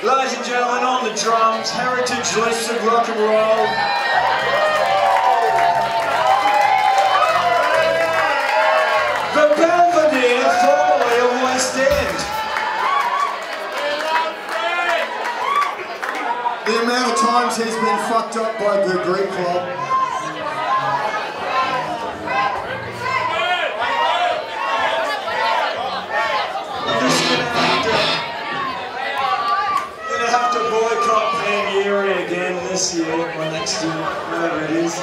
Ladies and gentlemen, on the drums, heritage list of rock and roll. The Belvedere, formerly of West End. The amount of times he's been fucked up by the Greek Club. I'm just gonna have to boycott Pangyri again this year, or next year, whatever it is.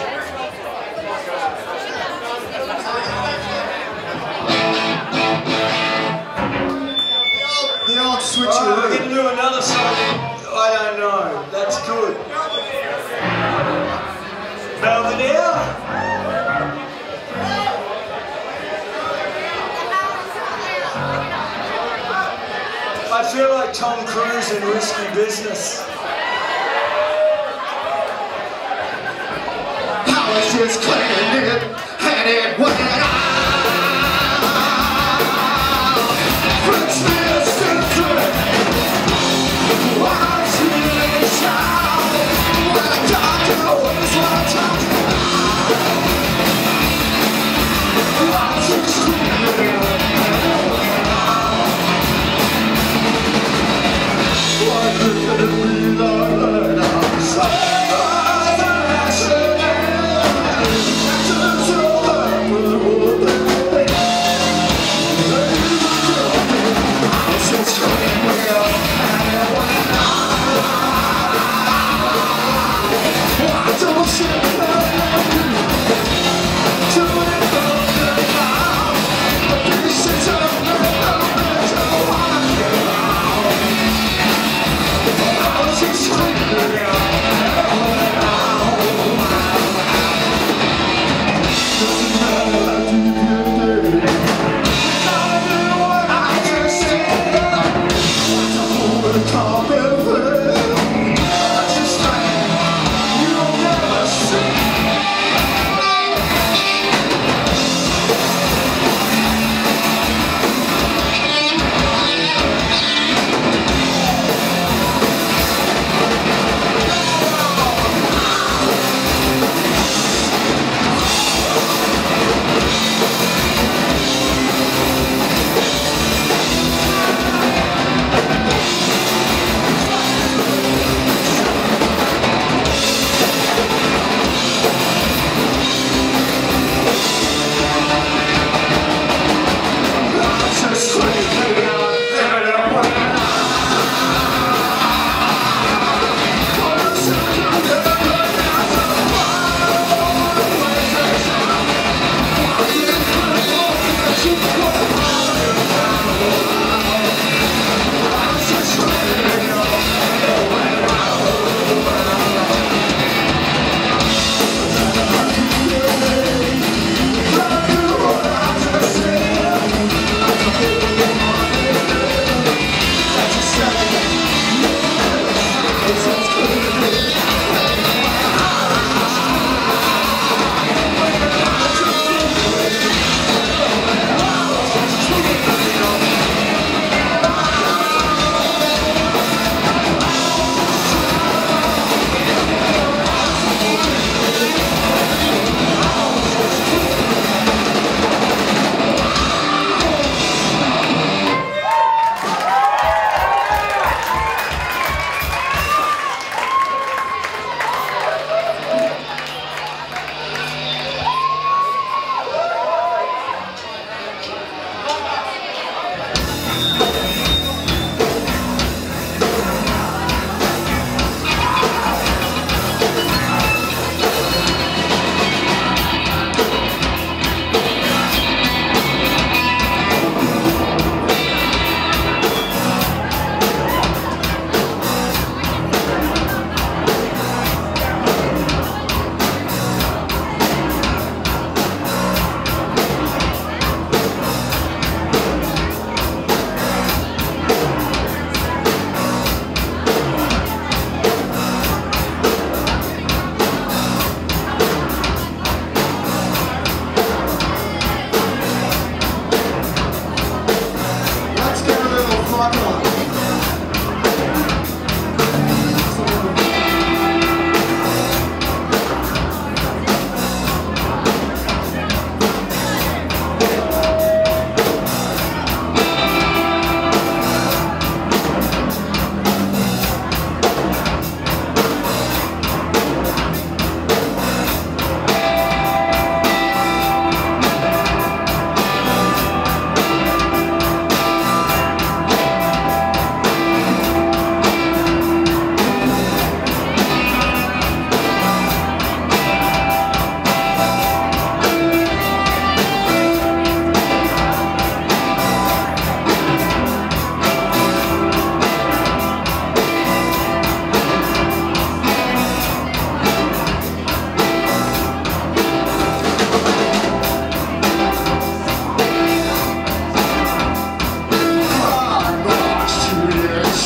The old switcheroo. We're gonna do another song. I don't know. That's good. Belvedere? I feel like Tom Cruise in Risky Business. I was just cleaning it, and it went out. French Miss Center, watch me shout. When I talk, you always want to talk. I was just cleaning it. Why could it be like that? Yeah.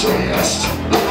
exist.